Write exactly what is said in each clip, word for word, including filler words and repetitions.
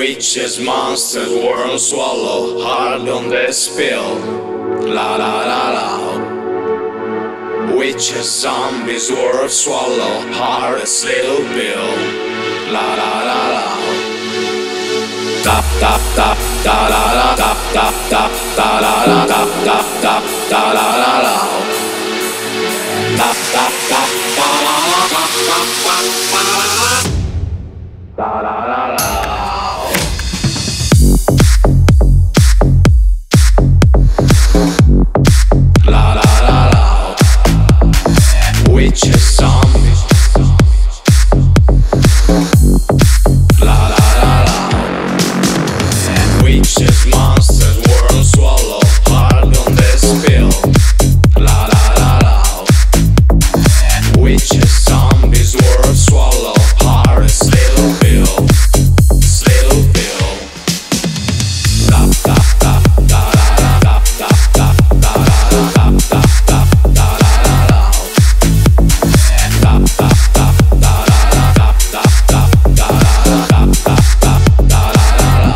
Witches, monsters, worms swallow hard on the spill. La la la la. Witches, zombies, worms swallow hard as little pill. La la la la. Tap tap tap da la la tap tap tap da la la tap tap tap da la la la. Tap tap tap da la la tap tap tap da la la la la la. Witches, zombies. La la la la. Witches, monsters, worms swallow hard on the spill. La la la la. Witches, zombies, worms swallow hard as little pill. Little pill. Tap tap tap da la la tap tap tap da la la tap tap tap da la la la. Tap tap tap da la la tap tap tap da la la tap tap tap da la la la.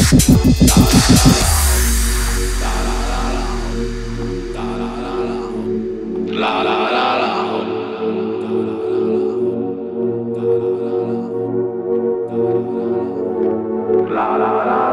La la la la. La la la la.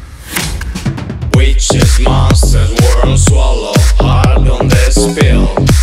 Witches, monsters, worms swallow hard on the spill.